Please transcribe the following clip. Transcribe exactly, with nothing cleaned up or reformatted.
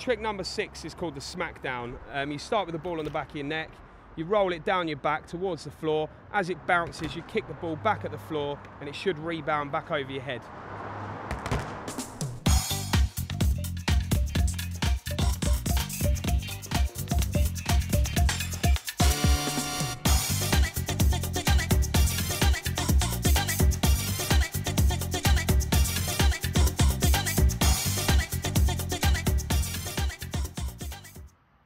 trick number six is called the Smackdown. Um, you start with the ball on the back of your neck, you roll it down your back towards the floor. As it bounces, you kick the ball back at the floor and it should rebound back over your head.